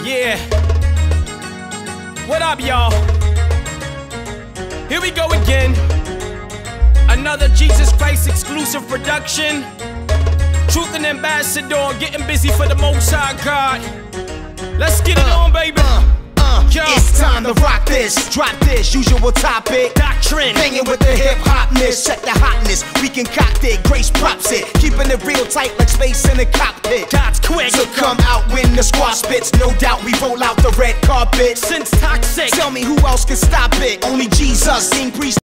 Yeah. What up, y'all? Here we go again. Another Jesus Christ exclusive production. Truth and Ambassador, getting busy for the Most High God. Let's get it on, baby. It's time to rock this, drop this, usual topic. Doctrine. Hanging with the hip-hopness, check the hotness. We concoct it, grace props it. Keeping it real tight like space in a cockpit. God's quick. So come out when the squad spits. No doubt we roll out the red carpet. Since toxic. Tell me who else can stop it? Only Jesus, King Priest.